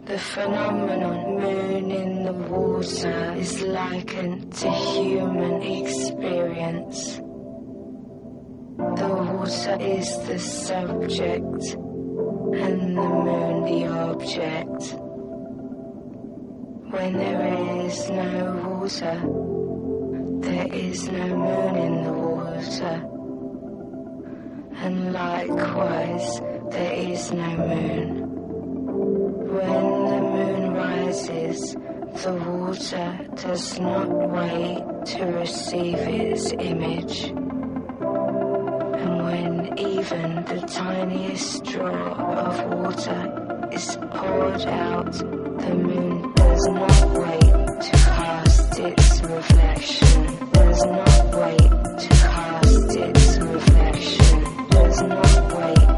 The phenomenon moon in the water is likened to human experience. The water is the subject and the moon the object. When there is no water, there is no moon in the water, and likewise there is no moon. When the moon rises, the water does not wait to receive its image. And when even the tiniest drop of water is poured out, the moon does not wait to cast its reflection, does not wait to cast its reflection, does not wait